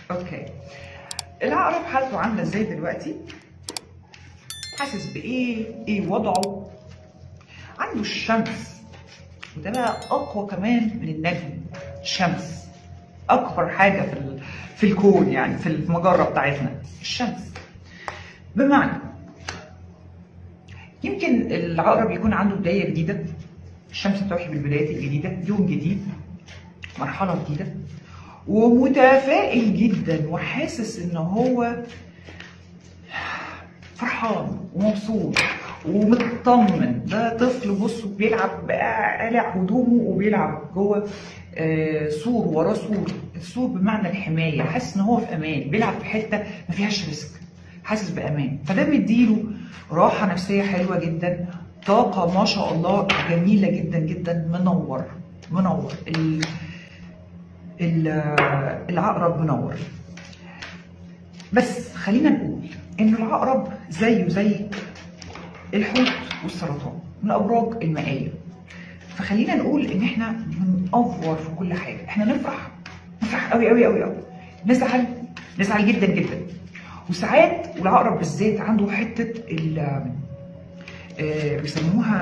اوكي، العقرب حالته عامله ازاي دلوقتي؟ حاسس بايه؟ ايه وضعه؟ عنده الشمس، وده بقى اقوى كمان من النجم. الشمس اكبر حاجه في الكون، يعني في المجره بتاعتنا الشمس. بمعنى يمكن العقرب يكون عنده بدايه جديده، الشمس بتوحي بالبدايات الجديده، يوم جديد، مرحله جديده، ومتفائل جدا وحاسس ان هو فرحان ومبسوط ومطمن. ده طفل بصوا بيلعب بقى، قالع هدومه وبيلعب جوه سور، وراه سور. السور بمعنى الحمايه، حاسس ان هو في امان، بيلعب في حته ما فيهاش ريسك، حاسس بامان. فده بيديله راحه نفسيه حلوه جدا، طاقه ما شاء الله جميله جدا جدا، منور منور. العقرب منور. بس خلينا نقول ان العقرب زيه زي الحوت والسرطان من الابراج المائيه. فخلينا نقول ان احنا بنأفور في كل حاجه. احنا نفرح قوي قوي قوي قوي، نزعل جدا جدا. وساعات والعقرب بالذات عنده حته بيسموها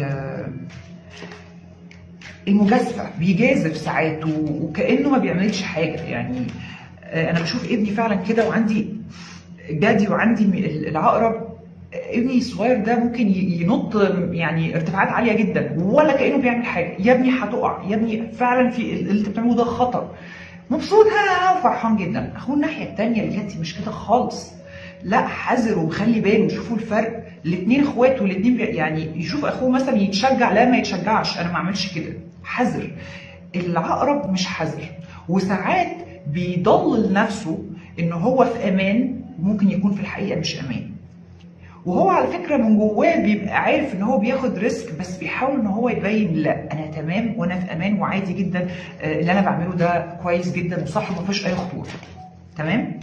المجازفه، بيجازف ساعات وكانه ما بيعملش حاجه. يعني انا بشوف ابني فعلا كده، وعندي جدي وعندي العقرب. ابني الصغير ده ممكن ينط يعني ارتفاعات عاليه جدا ولا كانه بيعمل حاجه. يا ابني هتقع، يا ابني فعلا في اللي انت بتعمله ده خطر. مبسوط وفرحان جدا. اخوه الناحيه الثانيه اللي كانت مش كده خالص، لا حذر وخلي باله. شوفوا الفرق، الاثنين اخوات والاثنين يعني يشوف اخوه مثلا يتشجع، لا ما يتشجعش، انا ما اعملش كده، حذر. العقرب مش حذر، وساعات بيضلل نفسه ان هو في امان، ممكن يكون في الحقيقه مش امان. وهو على فكره من جواه بيبقى عارف ان هو بياخد ريسك، بس بيحاول ان هو يبين لا انا تمام وانا في امان وعادي جدا، اللي انا بعمله ده كويس جدا وصح وما فيهوش اي خطوره. تمام؟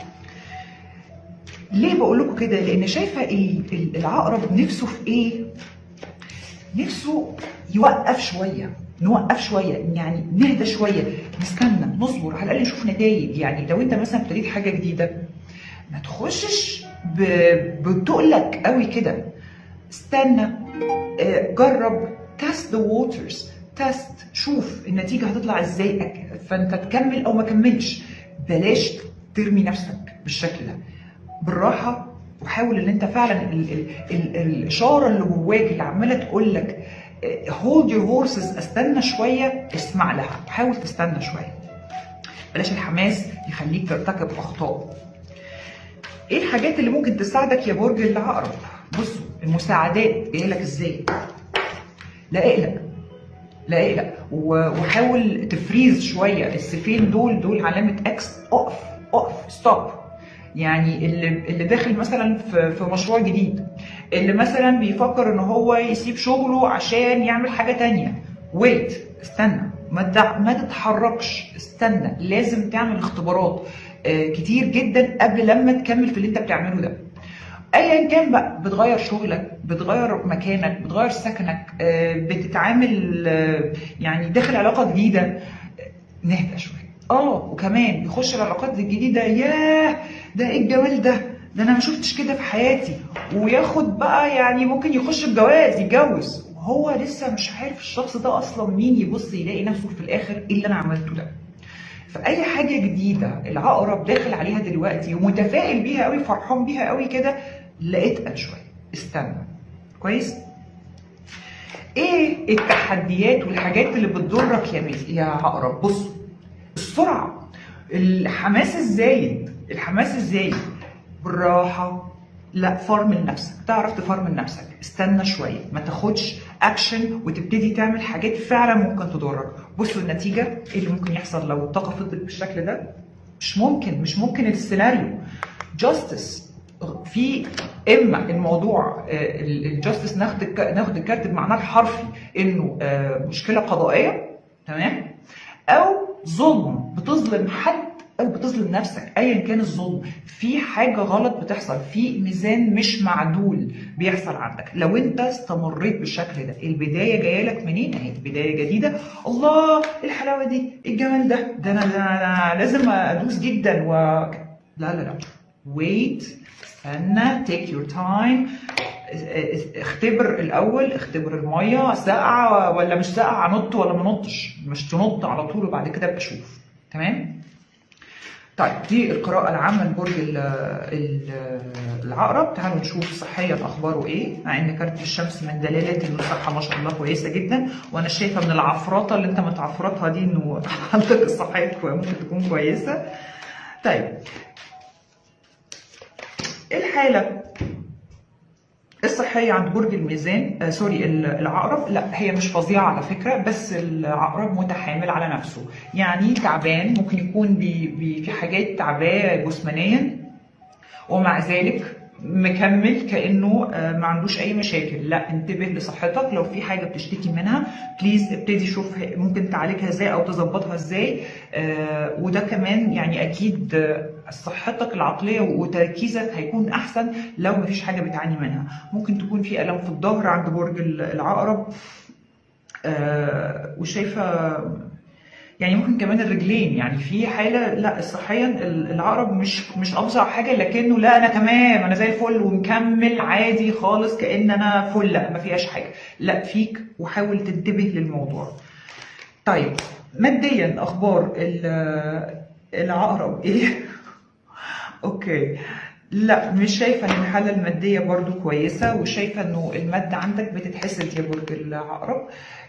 ليه بقول لكم كده؟ لان شايفه العقرب نفسه في ايه؟ نفسه يوقف شويه، نوقف شويه، يعني نهدى شويه، نستنى، نصبر، على الاقل نشوف نتائج. يعني لو انت مثلا ابتديت حاجه جديده ما تخشش بتقلك قوي كده، استنى، جرب، تست ذا ووترز، تست، شوف النتيجه هتطلع ازاي، فانت تكمل او ما كملش. بلاش ترمي نفسك بالشكل ده، بالراحه. وحاول ان انت فعلا الاشاره اللي جواك اللي عماله تقول لك هولد يور هورسز، استنى شويه، اسمع لها، حاول تستنى شويه. بلاش الحماس يخليك ترتكب اخطاء. ايه الحاجات اللي ممكن تساعدك يا برج العقرب؟ بصوا المساعدات جايه لك ازاي. لا اقلق، لا اقلق، وحاول تفريز شويه. السيفين دول علامه اكس. اقف ستوب. يعني اللي داخل مثلا في مشروع جديد، اللي مثلا بيفكر ان هو يسيب شغله عشان يعمل حاجه تانية، ويت، استنى، ما تتحركش، استنى. لازم تعمل اختبارات كتير جدا قبل لما تكمل في اللي انت بتعمله ده. ايا كان بقى، بتغير شغلك، بتغير مكانك، بتغير سكنك، بتتعامل يعني داخل علاقه جديده، نهدى شويه. وكمان يخش العلاقات الجديده، ياه ده ايه الجمال ده انا ما شفتش كده في حياتي، وياخد بقى يعني ممكن يخش الجواز، يتجوز وهو لسه مش عارف الشخص ده اصلا مين. يبص يلاقي نفسه في الاخر ايه اللي انا عملته ده. فاي حاجه جديده العقرب داخل عليها دلوقتي ومتفائل بيها قوي، فرحان بيها قوي كده، لا اتقل شويه، استنى. كويس؟ ايه التحديات والحاجات اللي بتضرك يا عقرب؟ بص، السرعه، الحماس الزايد، بالراحه. لا، فرمل نفسك، تعرف تفرمل نفسك، استنى شويه، ما تاخدش اكشن وتبتدي تعمل حاجات فعلا ممكن تضرك. بصوا النتيجه ايه اللي ممكن يحصل لو الطاقه فضلت بالشكل ده. مش ممكن السيناريو جاستس. في اما الموضوع الجاستس ناخد الكارت بمعناه الحرفي انه مشكله قضائيه، تمام، او ظلم، بتظلم حد او بتظلم نفسك، ايا كان الظلم، في حاجه غلط بتحصل، في ميزان مش معدول بيحصل عندك. لو انت استمريت بالشكل ده، البدايه جايه لك منين؟ اهي بدايه جديده، الله إيه الحلاوه دي، إيه الجمال ده أنا لازم ادوس جدا لا لا لا، wait، استنى، take your time، اختبر الاول، اختبر الميه ساقعه ولا مش ساقعه، انط ولا ما انطش، مش تنط على طول وبعد كده ابقى اشوف. تمام. طيب دي القراءة العامة لبرج العقرب. تعالوا نشوف صحيا أخباره إيه، مع إن كارت الشمس من دلالات إن الصحة ما شاء الله كويسة جدا، وأنا شايفة من العفرطة اللي أنت متعفرطها دي إنه حالتك الصحية ممكن تكون كويسة. طيب الحالة الصحية عند برج الميزان سوري العقرب، لا هي مش فظيعة على فكرة، بس العقرب متحامل على نفسه، يعني تعبان، ممكن يكون في حاجات تعباه جسمانيا ومع ذلك مكمل كأنه ما عندوش أي مشاكل. لا، انتبه لصحتك، لو في حاجة بتشتكي منها بليز ابتدي شوف ممكن تعالجها ازاي أو تظبطها ازاي. وده كمان يعني أكيد صحتك العقلية وتركيزك هيكون أحسن لو مفيش حاجة بتعاني منها. ممكن تكون في ألم في الظهر عند برج العقرب، وشايفة يعني ممكن كمان الرجلين، يعني في حاله لا صحيا العقرب مش افظع حاجه، لكنه لا انا تمام انا زي الفل ومكمل عادي خالص كأن انا فل، لا ما فيهاش حاجه، لا فيك، وحاول تنتبه للموضوع. طيب ماديا اخبار العقرب ايه؟ اوكي، لا مش شايفه ان الحاله الماديه برضو كويسه، وشايفه انه الماده عندك بتتحسد يا برج العقرب.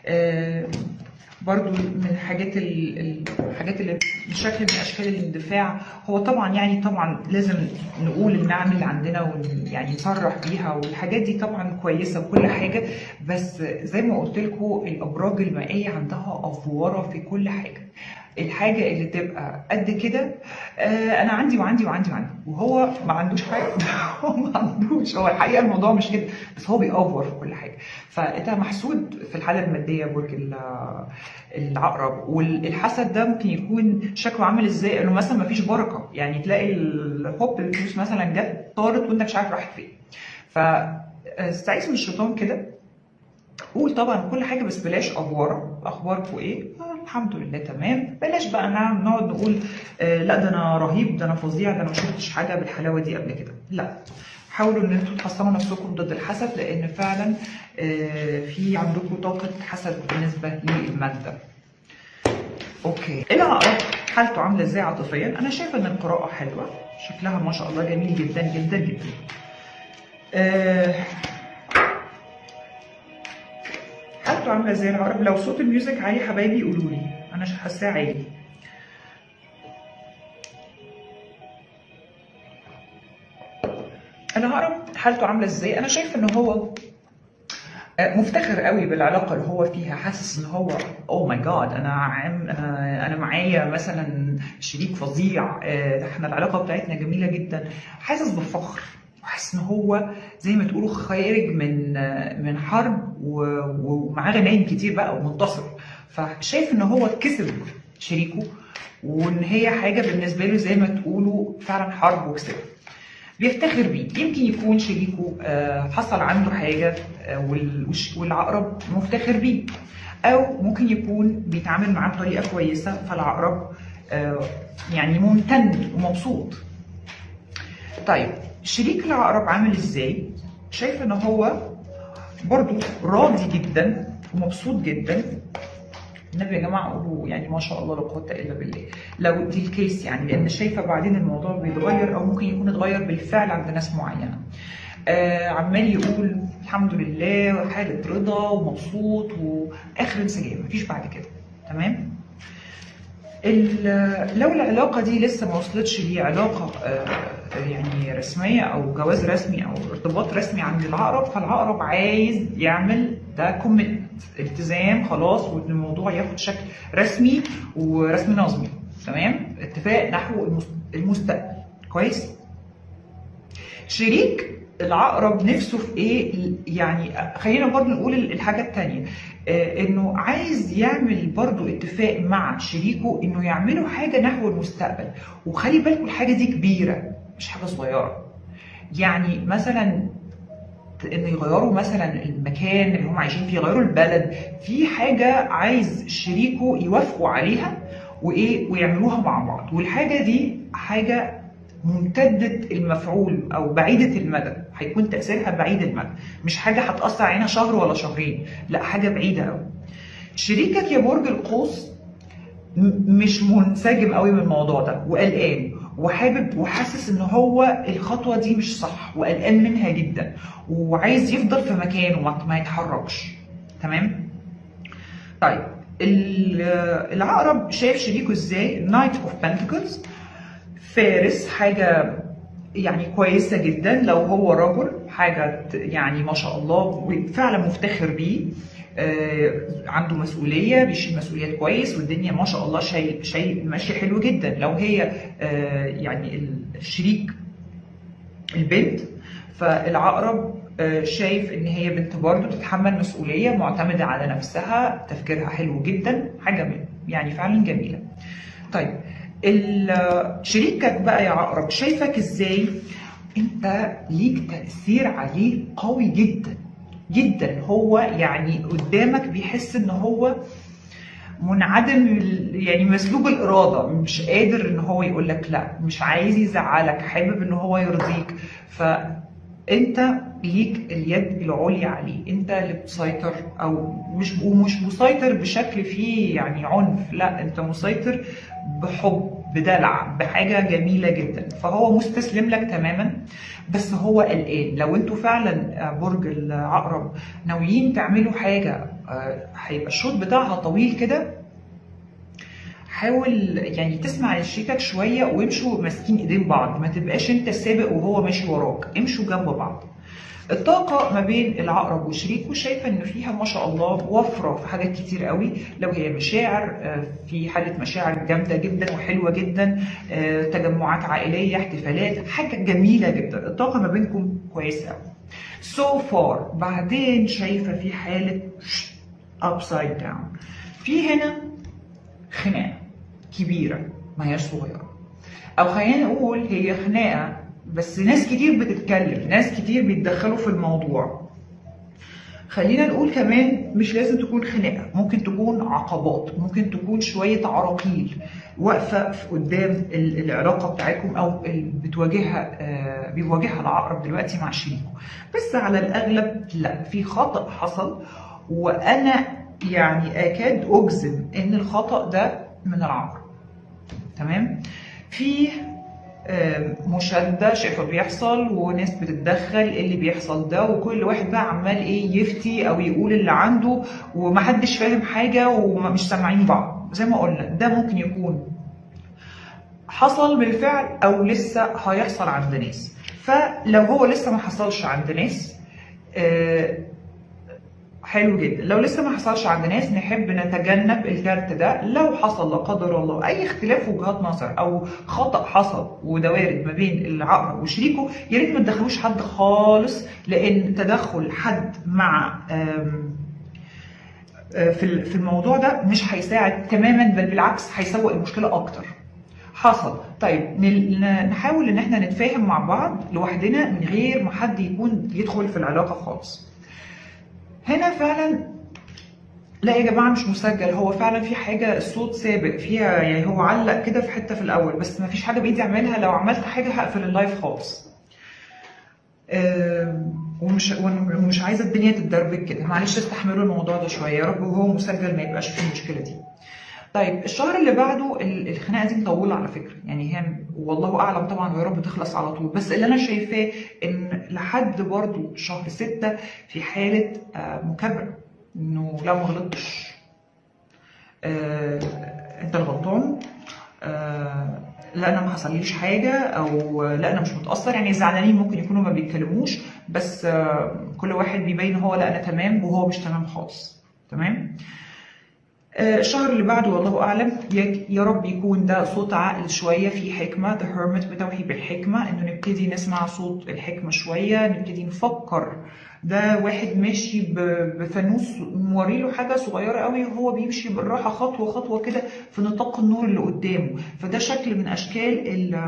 برضو من الحاجات اللي بشكل من اشكال الاندفاع، هو طبعا يعني طبعا لازم نقول النعم اللي عندنا يعني نصرح بيها، والحاجات دي طبعا كويسه وكل حاجه، بس زي ما قلت لكم الابراج المائيه عندها افوره في كل حاجه. الحاجه اللي تبقى قد كده انا عندي وعندي وعندي وعندي، وهو ما عندوش حاجه هو ما عندوش، هو الحقيقه الموضوع مش كده، بس هو بيأفور في كل حاجه. فانت محسود في الحاله الماديه برج العقرب. والحسد ده ممكن يكون شكله عامل ازاي، انه مثلا ما فيش بركه، يعني تلاقي الهوب الفلوس مثلا جت طارت وانت مش عارف راحت فين. فاستعيذ من الشيطان كده، قول طبعا كل حاجه بس بلاش افوره. اخباركم ايه؟ الحمد لله تمام. بلاش بقى نقعد نقول لا ده انا رهيب، ده انا فظيع، ده انا ما شفتش حاجه بالحلاوه دي قبل كده، لا. حاولوا ان انتوا تحصنوا نفسكم ضد الحسد، لان فعلا في عندكم طاقه حسد بالنسبه للماده. اوكي، العقرب حالته عامله ازاي عاطفيا؟ انا شايفه ان القراءه حلوه، شكلها ما شاء الله جميل جدا جدا جدا. حالته عامله ازاي العقرب؟ لو صوت الميوزك عالي حبايبي قولوا لي، انا حاساه عالي. العقرب حالته عامله ازاي؟ انا شايفه ان هو مفتخر قوي بالعلاقه اللي هو فيها، حاسس ان هو اوه ماي جاد انا معايا مثلا شريك فظيع، احنا العلاقه بتاعتنا جميله جدا، حاسس بالفخر، وحاسس ان هو زي ما تقولوا خارج من حرب ومعاه غنايم كتير بقى ومنتصر، فشايف ان هو كسب شريكه، وان هي حاجه بالنسبه له زي ما تقولوا فعلا حرب وكسب، بيفتخر بيه. يمكن يكون شريكه حصل عنده حاجه والعقرب مفتخر بيه، او ممكن يكون بيتعامل معاه بطريقه كويسه، فالعقرب يعني ممتن ومبسوط. طيب شريك العقرب عامل ازاي؟ شايف ان هو برضو راضي جدا ومبسوط جدا. النبي يا جماعه قولوا يعني ما شاء الله لا قوه الا بالله لو دي الكيس، يعني لان شايفه بعدين الموضوع بيتغير، او ممكن يكون اتغير بالفعل عند ناس معينه. عمال يقول الحمد لله وحاله رضا ومبسوط واخر انسجام، مفيش بعد كده. تمام. لو العلاقه دي لسه ما وصلتش لعلاقه يعني رسميه او جواز رسمي او ارتباط رسمي عند العقرب، فالعقرب عايز يعمل ده كوميتمنت، التزام خلاص، وان الموضوع ياخد شكل رسمي ورسمي نظمي. تمام، اتفاق نحو المستقبل. كويس. شريك العقرب نفسه في ايه؟ يعني خلينا برضو نقول الحاجه التانيه، انه عايز يعمل برضو اتفاق مع شريكه انه يعملوا حاجه نحو المستقبل. وخلي بالكم الحاجه دي كبيره مش حاجه صغيره. يعني مثلا ان يغيروا مثلا المكان اللي هم عايشين فيه، يغيروا البلد، في حاجه عايز شريكه يوافقوا عليها وايه ويعملوها مع بعض. والحاجه دي حاجه ممتده المفعول او بعيده المدى، هيكون تاثيرها بعيد المدى، مش حاجه هتاثر علينا شهر ولا شهرين، لا حاجه بعيده قوي. شريكك يا برج القوس مش منسجم قوي من الموضوع ده وقلقان وحابب وحاسس ان هو الخطوه دي مش صح وقلقان منها جدا وعايز يفضل في مكانه ما يتحركش. تمام؟ طيب العقرب شايف شريكه ازاي؟ نايت اوف بنتكلز، فارس، حاجه يعني كويسه جدا. لو هو رجل حاجه يعني ما شاء الله فعلا مفتخر بيه، عنده مسؤوليه، بيشيل مسؤوليات كويس، والدنيا ما شاء الله شيء ماشي حلو جدا. لو هي يعني الشريك البنت، فالعقرب شايف ان هي بنت برضه تتحمل مسؤوليه، معتمده على نفسها، تفكيرها حلو جدا، حاجه يعني فعلا جميله. طيب شريكك بقى يا عقرب شايفك ازاي؟ انت ليك تاثير عليه قوي جدا جدا. هو يعني قدامك بيحس ان هو منعدم، يعني مسلوب الاراده، مش قادر ان هو يقول لك لا، مش عايز يزعلك، حابب ان هو يرضيك. فانت ليك اليد العليا عليه، انت اللي بتسيطر، او مش مسيطر بشكل فيه يعني عنف، لا انت مسيطر بحب، بدلع، بحاجه جميله جدا. فهو مستسلم لك تماما، بس هو قلقان. لو انتوا فعلا برج العقرب ناويين تعملوا حاجه هيبقى الشوط بتاعها طويل كده، حاول يعني تسمع لشريكك شويه وامشوا ماسكين ايدين بعض، ما تبقاش انت السابق وهو ماشي وراك، امشوا جنب بعض. الطاقة ما بين العقرب وشريكه شايفة ان فيها ما شاء الله وفرة في حاجات كتير قوي. لو هي مشاعر، في حالة مشاعر جامدة جدا وحلوة جدا، تجمعات عائلية، احتفالات، حاجة جميلة جدا. الطاقة ما بينكم كويسة قوي so far. بعدين شايفة في حالة upside down، في هنا خناقة كبيرة ما هياش صغيرة، او خلينا نقول هي خناقة بس ناس كتير بتتكلم، ناس كتير بيتدخلوا في الموضوع. خلينا نقول كمان مش لازم تكون خناقه، ممكن تكون عقبات، ممكن تكون شويه عراقيل واقفه قدام العلاقه بتاعتكم، او بيواجهها العقرب دلوقتي مع شريكه. بس على الاغلب لا، في خطا حصل، وانا يعني اكاد اجزم ان الخطا ده من العقرب. تمام؟ في مشاده شايفه بيحصل، وناس بتتدخل ايه اللي بيحصل ده، وكل واحد بقى عمال ايه يفتي او يقول اللي عنده، ومحدش فاهم حاجه ومش سامعين بعض. زي ما قلنا ده ممكن يكون حصل بالفعل او لسه هيحصل عند ناس. فلو هو لسه ما حصلش عند ناس حلو جدا. لو لسه ما حصلش عند ناس نحب نتجنب الكارت ده. لو حصل لا قدر الله اي اختلاف وجهات نظر او خطا حصل وده وارد ما بين العقرب وشريكه، يا ريت ما تدخلوش حد خالص، لان تدخل حد مع في الموضوع ده مش هيساعد تماما، بل بالعكس هيسوء المشكله اكتر. حصل. طيب نحاول ان احنا نتفاهم مع بعض لوحدنا من غير ما حد يكون يدخل في العلاقه خالص. هنا فعلا لا يا جماعه مش مسجل، هو فعلا في حاجه الصوت سابق فيها، يعني هو علق كده في حته في الاول، بس ما فيش حاجه بايدي اعملها. لو عملت حاجه هقفل اللايف خالص. ومش عايزه الدنيا تتدربك كده، معلش استحملوا الموضوع ده شويه يا رب، وهو مسجل ما يبقاش فيه المشكله دي. طيب الشهر اللي بعده الخناقه دي مطوله على فكره، يعني هي والله اعلم طبعا، ويا رب تخلص على طول. بس اللي انا شايفاه ان لحد برضو شهر 6 في حاله مكابره، انه لا ما غلطتش، انت الغلطان، لا انا ما حصليش حاجه، او لا انا مش متاثر. يعني زعلانين ممكن يكونوا ما بيتكلموش، بس كل واحد بيبين هو لا انا تمام وهو مش تمام خالص. تمام؟ الشهر اللي بعده والله اعلم، يا رب يكون ده صوت عقل شويه، في حكمه. ذا هيرمت بتوحي بالحكمه، انه نبتدي نسمع صوت الحكمه شويه، نبتدي نفكر. ده واحد ماشي بفانوس موري له حاجه صغيره قوي، وهو بيمشي بالراحه خطوه خطوه كده في نطاق النور اللي قدامه. فده شكل من اشكال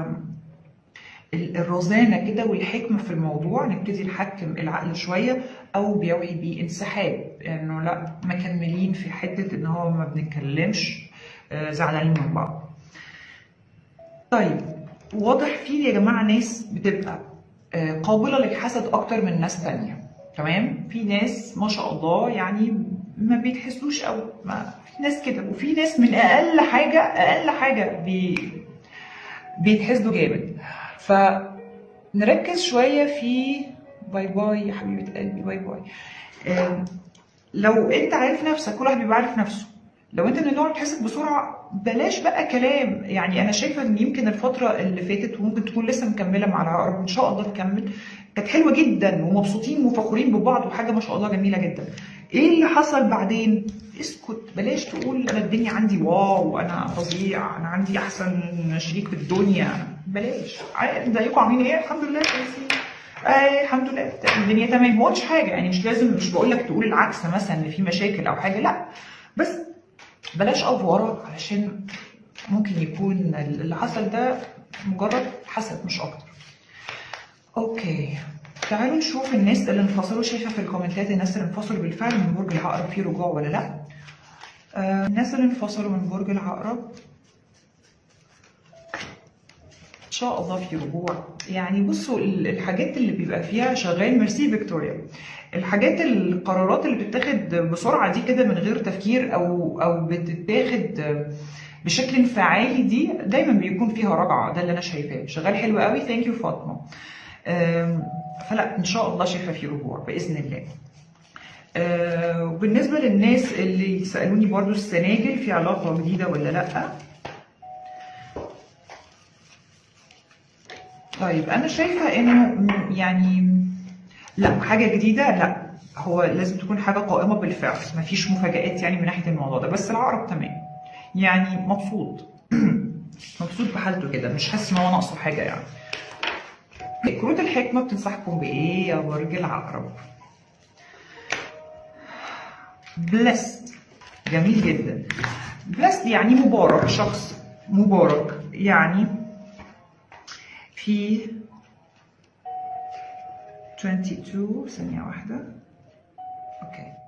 الرزانة كده والحكمة في الموضوع. نبتدي نحكم العقل شوية، أو بيوعي بانسحاب، إنه لا مكملين في حتة إن هو ما بنتكلمش، زعلانين من بعض. طيب، واضح فيه يا جماعة ناس بتبقى قابلة للحسد أكتر من ناس تانية. تمام، في ناس ما شاء الله يعني ما بيتحسدوش أوي، في ناس كده، وفي ناس من أقل حاجة بيتحسدوا جامد. فنركز شوية في باي باي يا حبيبة قلبي، باي باي. لو انت عارف نفسك، كل واحد بيبقى عارف نفسه. لو انت من النوع اللي بتحسد بسرعة، بلاش بقى كلام. يعني انا شايفة ان يمكن الفترة اللي فاتت، وممكن تكون لسه مكملة مع العقرب ان شاء الله تكمل، كانت حلوة جدا ومبسوطين وفخورين ببعض وحاجة ما شاء الله جميلة جدا. ايه اللي حصل بعدين؟ اسكت، بلاش تقول انا الدنيا عندي واو، انا فظيع، انا عندي احسن شريك في الدنيا. بلاش، زيكم عاملين ايه؟ الحمد لله كويسين. الحمد لله الدنيا تمام. ما قلتش حاجه يعني، مش لازم، مش بقول لك تقول العكس مثلا ان في مشاكل او حاجه، لا، بس بلاش افوره، علشان ممكن يكون اللي حصل ده مجرد حسد مش اكتر. اوكي، تعالوا نشوف الناس اللي انفصلوا. شايفه في الكومنتات الناس اللي انفصلوا بالفعل من برج العقرب في رجوع ولا لا. الناس اللي انفصلوا من برج العقرب ان شاء الله في رجوع. يعني بصوا الحاجات اللي بيبقى فيها شغال، ميرسي فيكتوريا، الحاجات القرارات اللي بتتاخد بسرعه دي كده من غير تفكير، او بتتاخد بشكل انفعالي، دي دايما بيكون فيها رجعه. ده اللي انا شايفاه شغال حلو قوي. ثانك يو فاطمه. فلا ان شاء الله شايفه في رجوع باذن الله. وبالنسبه للناس اللي سالوني برضو السناجل في علاقه جديده ولا لا. طيب انا شايفه انه يعني لا، حاجه جديده لا، هو لازم تكون حاجه قائمه بالفعل، مفيش مفاجآت يعني من ناحيه الموضوع ده. بس العقرب تمام، يعني مبسوط مبسوط بحالته كده، مش حاسس ان هو ناقصه حاجه يعني. كروت الحكمه بتنصحكم بايه يا برج العقرب؟ blessed، جميل جدا. blessed يعني مبارك، شخص مبارك. يعني في 22 ثانية واحدة. اوكي،